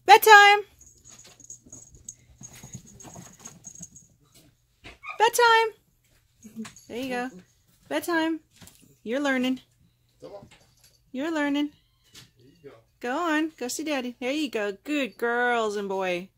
Bedtime. Bedtime. There you go. Bedtime. You're learning. You're learning. Go on. Go see Daddy. There you go. Good girls and boy.